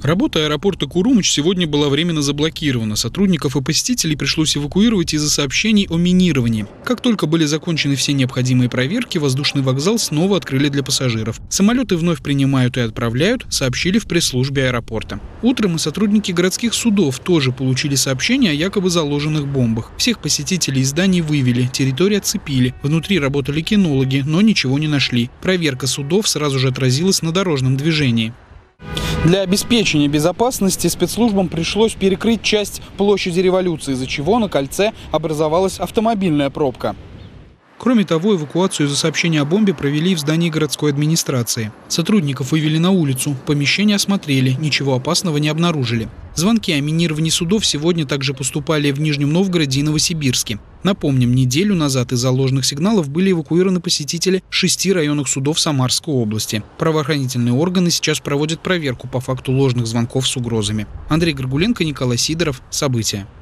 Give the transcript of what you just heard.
Работа аэропорта Курумыч сегодня была временно заблокирована. Сотрудников и посетителей пришлось эвакуировать из-за сообщений о минировании. Как только были закончены все необходимые проверки, воздушный вокзал снова открыли для пассажиров. Самолеты вновь принимают и отправляют, сообщили в пресс-службе аэропорта. Утром и сотрудники городских судов тоже получили сообщения о якобы заложенных бомбах. Всех посетителей из зданий вывели, территорию оцепили. Внутри работали кинологи, но ничего не нашли. Проверка судов сразу же отразилась на дорожном движении. Для обеспечения безопасности спецслужбам пришлось перекрыть часть площади Революции, из-за чего на кольце образовалась автомобильная пробка. Кроме того, эвакуацию из-за сообщения о бомбе провели в здании городской администрации. Сотрудников вывели на улицу, помещение осмотрели, ничего опасного не обнаружили. Звонки о минировании судов сегодня также поступали в Нижнем Новгороде и Новосибирске. Напомним, неделю назад из-за ложных сигналов были эвакуированы посетители 6 районных судов Самарской области. Правоохранительные органы сейчас проводят проверку по факту ложных звонков с угрозами. Андрей Горгуленко, Николай Сидоров. События.